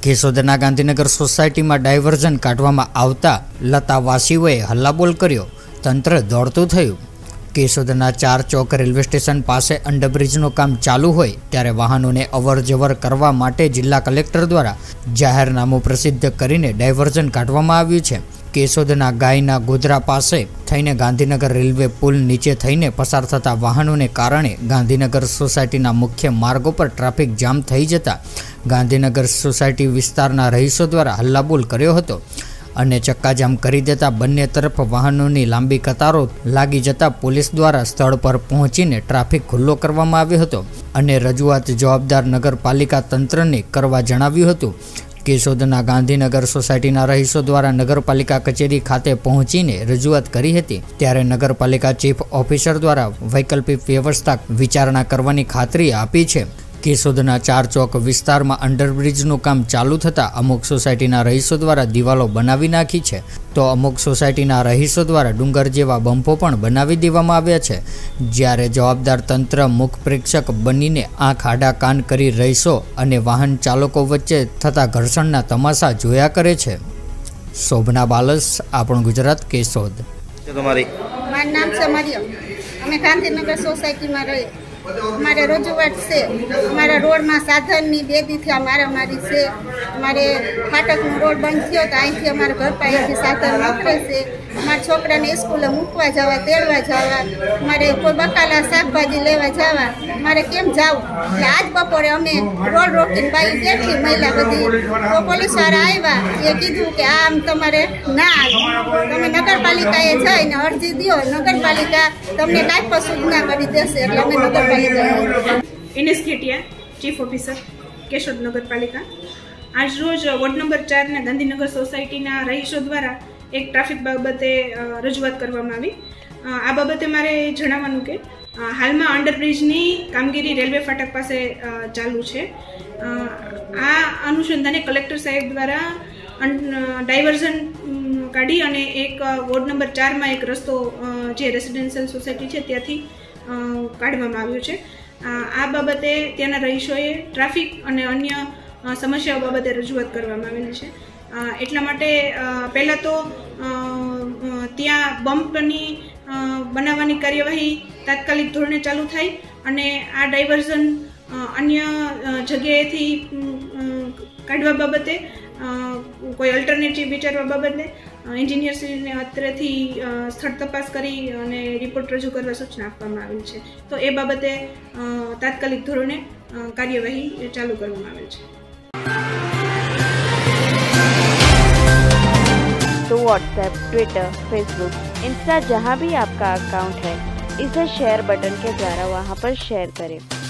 કેશોદના ગાંધીનગર સોસાયટીમાં ડાયવર્ઝન કાઢવામાં આવતા લતાવાસીઓએ હલ્લાબોલ કર્યો, તંત્ર દોડતું થયું। કેશોદના 4 ચોક રેલવે સ્ટેશન પાસે અંડરબ્રિજનું કામ ચાલુ હોય ત્યારે વાહનોને અવરજવર કરવા માટે જિલ્લા કલેક્ટર દ્વારા જાહેરનામું પ્રસિદ્ધ કરીને ડાયવર્ઝન કાઢવામાં આવ્યું છે। કેશોદના ગાયના ગોધરા પાસે થઈને ગાંધીનગર રેલવે પુલ નીચે થઈને પસાર થતા વાહનોને કારણે ગાંધીનગર સોસાયટીના મુખ્ય માર્ગો પર ટ્રાફિક જામ થઈ જતા ગાંધીનગર સોસાયટી વિસ્તારના રહીશો દ્વારા હલ્લાબોલ કર્યો હતો અને ચક્કાજામ કરી દેતા બંને તરફ વાહનોની લાંબી કતારો લાગી જતા પોલીસ દ્વારા સ્થળ પર પહોંચીને ટ્રાફિક ખુલ્લો કરવામાં આવ્યો હતો અને રજૂઆત જવાબદાર નગરપાલિકા તંત્રને કરવા જણાવ્યું હતું। કેશોદના ગાંધીનગર સોસાયટીના રહીશો દ્વારા નગરપાલિકા કચેરી ખાતે પહોંચીને રજૂઆત કરી હતી ત્યારે નગરપાલિકા ચીફ ઓફિસર દ્વારા વૈકલ્પિક વ્યવસ્થા વિચારણા કરવાની ખાતરી આપી છે। કેશોદના 4 ચોક વિસ્તારમાં અંડરબ્રિજનું કામ ચાલુ થતાં અમુક સોસાયટીના રહીશો દ્વારા દિવાલો બનાવી નાખી છે તો અમુક સોસાયટીના રહીશો દ્વારા ડુંગર જેવા બંપો પણ બનાવી દેવામાં આવ્યા છે, જ્યારે જવાબદાર તંત્ર મુખ પ્રેક્ષક બનીને આંખ આડા કાન કરી રહીશો અને વાહન ચાલકો વચ્ચે થતા ઘર્ષણના તમાશા જોયા કરે છે। શોભના બાલસ, આપણું ગુજરાત, કેશોદ। મારું નામ છે મરિયમ, અમે ગાંધીનગર સોસાયટીમાં રહીએ। हमारे रजूआत से हमारा रोड में साधन नहीं बेदी थी मारामारी से हमारे फाटक में रोड बंद थो तो अँ अमरा घर पास साधन नकरे से हमारे छोकरा ने स्कूल मूकवा जावा तेड़वा जावा मारे कोई बकाला शाकभाजी लेवा जावा मारे केम जाव आज बपोरे अमे रोड रोकीने बाई बैठी महिला बधी तो पोलीस वाळा आव्या ए कीधुं के आम तमारे ना तमे नगरपालिकाए जईने अरजी दो नगरपालिका तमने कायपो सूचना करी देशे एटले अमे नगरपालिका NS Katia chief officer Keshod नगरपालिका आज रोज वोर्ड नंबर 4 ना गांधीनगर सोसायटी रहीशो द्वारा एक ट्राफिक बाबते रजूआत करवामां आवी। आ बाबते मारे जणाववानुं के हाल में अंडरब्रिजनी कामगीरी रेलवे फाटक पासे चालू है। आ अनुसंधाने कलेक्टर साहेब द्वारा डायवर्जन काढ़ी अने एक वोर्ड नंबर 4 में एक रस्तो जे रेसिडेन्शियल सोसायटी है त्याथी काढवामां आव्यो छे। आ बाबते त्याना रहीशोए ट्राफिक अने अन्य समस्याओ बाबते रजूआत करवामां आवेली छे। એટલા માટે પહેલાં તો ત્યાં બમ્પની બનાવવાની કાર્યવાહી તાત્કાલિક ધોરણે ચાલુ થાય અને આ ડાયવર્ઝન અન્ય જગ્યાએથી કાઢવા બાબતે કોઈ અલ્ટરનેટિવ વિચારવા બાબતે એન્જિનિયરશ્રીને અત્રેથી સ્થળ તપાસ કરી અને રિપોર્ટ રજૂ કરવા સૂચના આપવામાં આવેલ છે। તો એ બાબતે તાત્કાલિક ધોરણે કાર્યવાહી ચાલુ કરવામાં આવેલ છે। तो व्हाट्सएप, ट्विटर, फेसबुक, इंस्टा जहाँ भी आपका अकाउंट है इसे शेयर बटन के द्वारा वहाँ पर शेयर करें।